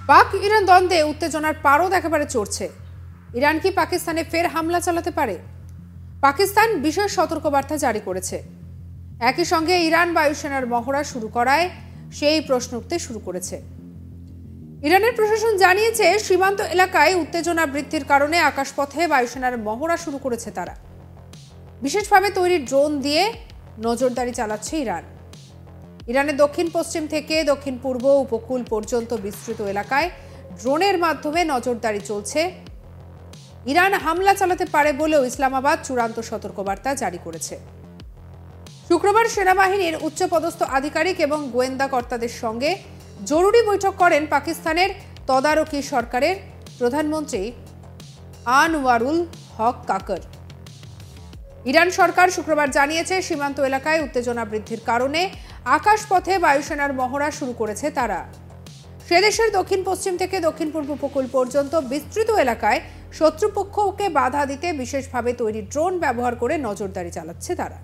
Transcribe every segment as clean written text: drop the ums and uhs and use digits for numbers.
পাক ইরান দ্বন্দ্বে উত্তেজনার পারদ একেবারে চড়ছে। ইরান কি পাকিস্তানে ফের হামলা চালাতে পারে? পাকিস্তান বিশেষ সতর্কবার্তা জারি করেছে। একই সঙ্গে ইরান বায়ুসেনার মহড়া শুরু করায় সেই প্রশ্ন উঠতে শুরু করেছে। ইরানের প্রশাসন জানিয়েছে, সীমান্ত এলাকায় উত্তেজনা বৃদ্ধির কারণে আকাশপথে বায়ুসেনার মহড়া শুরু করেছে তারা। বিশেষভাবে তৈরি ড্রোন দিয়ে নজরদারি চালাচ্ছে ইরান। ইরানের দক্ষিণ পশ্চিম থেকে দক্ষিণ পূর্ব উপকূল পর্যন্ত বিস্তৃত এলাকায় ড্রোনের মাধ্যমে নজরদারি চলছে। ইরান হামলা চালাতে পারে বলেও ইসলামাবাদ চূড়ান্ত সতর্কবার্তা জারি করেছে। শুক্রবার সেনাবাহিনীর উচ্চপদস্থ আধিকারিক এবং গোয়েন্দা কর্তাদের সঙ্গে জরুরি বৈঠক করেন পাকিস্তানের তদারকি সরকারের প্রধানমন্ত্রী আনওয়ারুল হক কাকর। ইরান সরকার শুক্রবার জানিয়েছে, সীমান্ত এলাকায় উত্তেজনা বৃদ্ধির কারণে আকাশপথে বায়ুসেনার মহড়া শুরু করেছে তারা। সে দেশের দক্ষিণ পশ্চিম থেকে দক্ষিণ পূর্ব উপকূল পর্যন্ত বিস্তৃত এলাকায় শত্রুপক্ষকে বাধা দিতে বিশেষভাবে তৈরি ড্রোন ব্যবহার করে নজরদারি চালাচ্ছে তারা।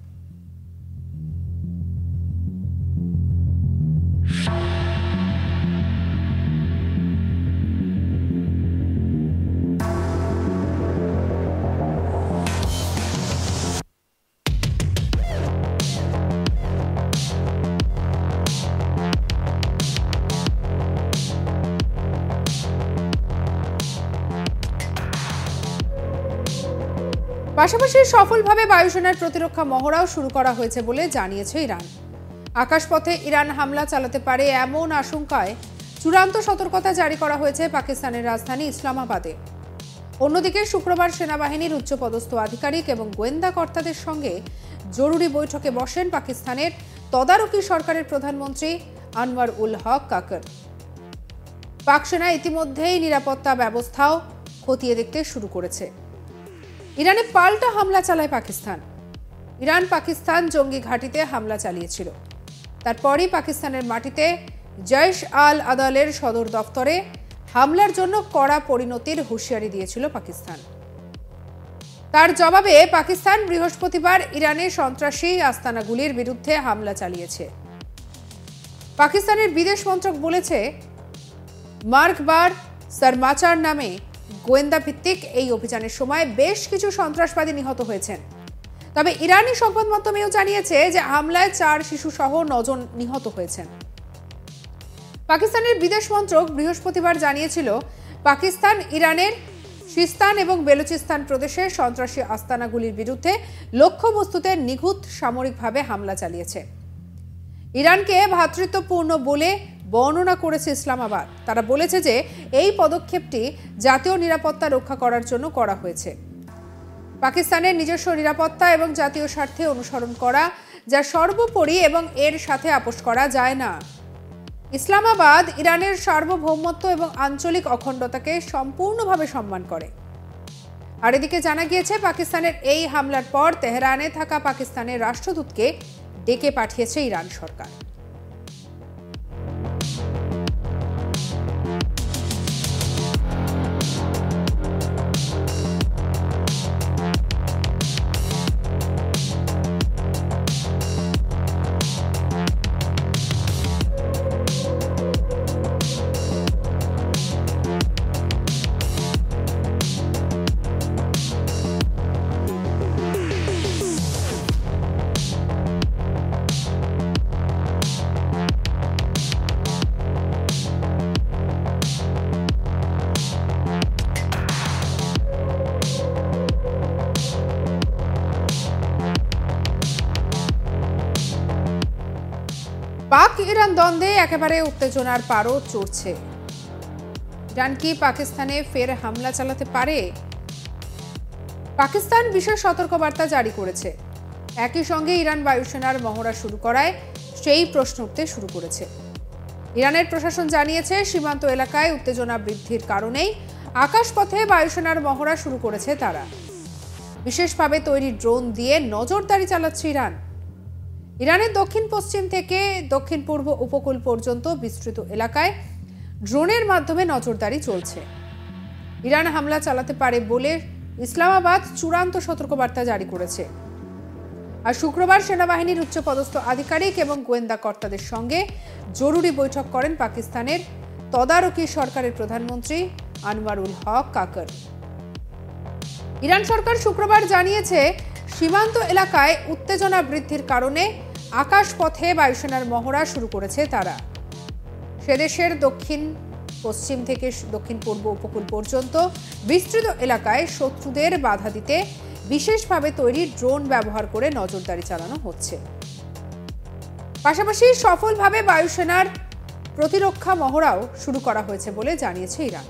পাশাপাশি সফলভাবে বায়ুসেনার প্রতিরক্ষা মহড়াও শুরু করা হয়েছে বলে জানিয়েছে ইরান। আকাশপথে ইরান হামলা চালাতে পারে এমন আশঙ্কায় চূড়ান্ত সতর্কতা জারি করা হয়েছে পাকিস্তানের রাজধানী ইসলামাবাদে। অন্যদিকে শুক্রবার সেনাবাহিনীর উচ্চপদস্থ আধিকারিক এবং গোয়েন্দা কর্তাদের সঙ্গে জরুরি বৈঠকে বসেন পাকিস্তানের তদারকি সরকারের প্রধানমন্ত্রী আনওয়ার উল হক কাকর। পাক সেনা ইতিমধ্যেই নিরাপত্তা ব্যবস্থাও খতিয়ে দেখতে শুরু করেছে। ইরানে পাল্টা হামলা চালায় পাকিস্তান। ইরান পাকিস্তান জঙ্গি ঘাঁটিতে হামলা চালিয়েছিল। তারপরই পাকিস্তানের মাটিতে জৈশ আল আদালের সদর দফতরে হামলার জন্য কড়া পরিণতির হুঁশিয়ারি দিয়েছিল পাকিস্তান। তার জবাবে পাকিস্তান বৃহস্পতিবার ইরানের সন্ত্রাসী আস্তানাগুলির বিরুদ্ধে হামলা চালিয়েছে। পাকিস্তানের বিদেশ মন্ত্রক বলেছে, মার্কবার সরমাচার নামে গোয়েন্দা ভিত্তিক এই অভিযানের সময় বেশ কিছু সন্ত্রাসবাদী নিহত হয়েছেন। তবে ইরানি সংবাদ মাধ্যমেও জানিয়েছে যে হামলায় 4 শিশু সহ 9 জন নিহত হয়েছেন। পাকিস্তানের বিদেশ মন্ত্রক বৃহস্পতিবার জানিয়েছিল, পাকিস্তান ইরানের সিস্তান এবং বেলুচিস্তান প্রদেশের সন্ত্রাসী আস্তানাগুলির বিরুদ্ধে লক্ষ্যবস্তুতে নিখুঁত সামরিকভাবে হামলা চালিয়েছে। ইরানকে ভ্রাতৃত্বপূর্ণ বলে বর্ণনা করেছে ইসলামাবাদ। তারা বলেছে যে এই পদক্ষেপটি জাতীয় নিরাপত্তা রক্ষা করার জন্য করা হয়েছে। পাকিস্তানের নিজস্ব নিরাপত্তা এবং জাতীয় স্বার্থে অনুসরণ করা যা সর্বোপরি এবং এর সাথে আপোষ করা যায় না। ইসলামাবাদ ইরানের সার্বভৌমত্ব এবং আঞ্চলিক অখণ্ডতাকে সম্পূর্ণভাবে সম্মান করে। আর এদিকে জানা গিয়েছে, পাকিস্তানের এই হামলার পর তেহরানে থাকা পাকিস্তানের রাষ্ট্রদূতকে ডেকে পাঠিয়েছে ইরান সরকার। পাক ইরান দ্বন্দ্বে একেবারে উত্তেজনার পারদ চড়ছে। ইরান কি পাকিস্তানে ফের হামলা চালাতে পারে? পাকিস্তান বিশেষ সতর্কবার্তা জারি করেছে। একই সঙ্গে ইরান বায়ুসেনার মহড়া শুরু করায় সেই প্রশ্ন উঠতে শুরু করেছে। ইরানের প্রশাসন জানিয়েছে, সীমান্ত এলাকায় উত্তেজনা বৃদ্ধির কারণেই আকাশপথে বায়ুসেনার মহড়া শুরু করেছে তারা। বিশেষভাবে তৈরি ড্রোন দিয়ে নজরদারি চালাচ্ছে ইরান। ইরানের দক্ষিণ পশ্চিম থেকে দক্ষিণ পূর্ব উপকূল পর্যন্ত বিস্তৃত এলাকায় ড্রোনের মাধ্যমে নজরদারি চলছে। ইরান হামলা চালাতে পারে বলে ইসলামাবাদ চূড়ান্ত সতর্কবার্তা জারি করেছে। আর শুক্রবার সেনাবাহিনীর উচ্চপদস্থ আধিকারিক এবং গোয়েন্দা কর্তাদের সঙ্গে জরুরি বৈঠক করেন পাকিস্তানের তদারকি সরকারের প্রধানমন্ত্রী আনোয়ারুল হক কাকর। ইরান সরকার শুক্রবার জানিয়েছে, সীমান্ত এলাকায় উত্তেজনা বৃদ্ধির কারণে আকাশপথে বায়ুসেনার মহড়া শুরু করেছে তারা। সেদেশের দক্ষিণ পশ্চিম থেকে দক্ষিণ পূর্ব উপকূল পর্যন্ত বিস্তৃত এলাকায় শত্রুদের বাধা দিতে বিশেষভাবে তৈরি ড্রোন ব্যবহার করে নজরদারি চালানো হচ্ছে। পাশাপাশি সফলভাবে বায়ুসেনার প্রতিরক্ষা মহড়াও শুরু করা হয়েছে বলে জানিয়েছে ইরান।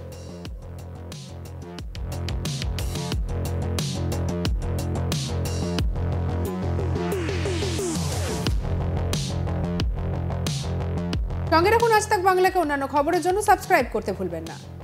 সঙ্গে রাখুন আজ তাক বাংলাকে। অন্যান্য খবরের জন্য সাবস্ক্রাইব করতে ভুলবেন না।